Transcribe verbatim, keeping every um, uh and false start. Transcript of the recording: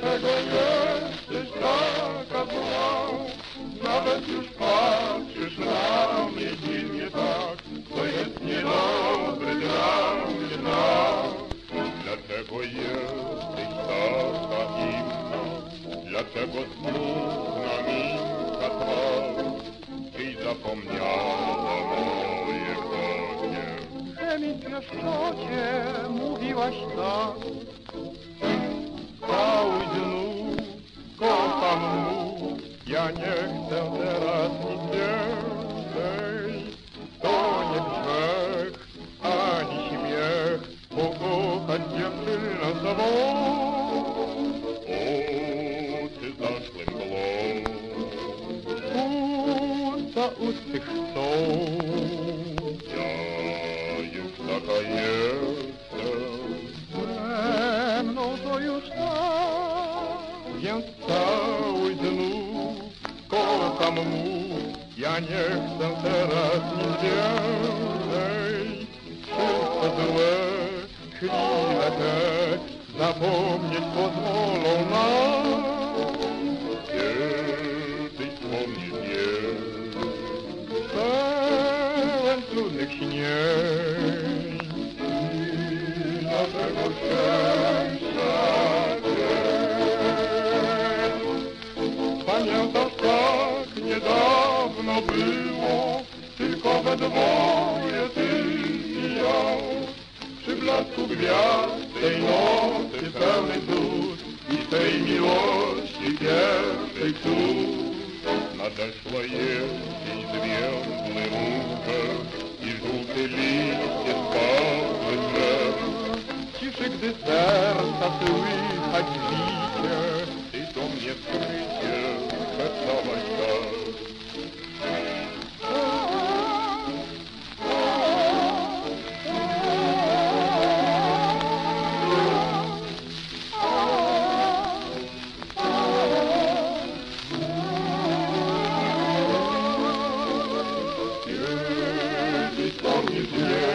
Dlaczego jesteś taka zła? Nawet już patrzysz na mnie dziwnie tak, to jest niedobry dla mnie znak. Dlaczego jesteś taka inna? Dlaczego smutna minka twa? Czyś zapomniała moje konie? Że mi pieszczocie mówiłaś tak. Cały znów kocham mu, ja nie chcę teraz nic więcej. To nie grzech, ani śmiech, pokochać dziewczynę sobą. Oczy zaszły mglą, usta ustych chcą. Ja już taka jestem, ze mną to już tak, więc cały znów kocham mu, ja nie chcę teraz nic więcej. Wszystko złe, chwile te zapomnieć pozwolą nam. Kiedyś wspomnisz mnie, pełen trudnych śnień. I naszego szczęścia dzień. Pamiętasz, tak niedawno było, tylko we dwoje ty i ja. Przy blasku gwiazd tej nocy pełnej cud i tej miłości pierwszej cud. Nadeszła jesień, zwiędły łącze i żółte liście spadły z drzew. Ciszy, gdy serca słychać bicie, ty do mnie skrycie szeptałaś tak. Kiedyś wspomnisz mnie,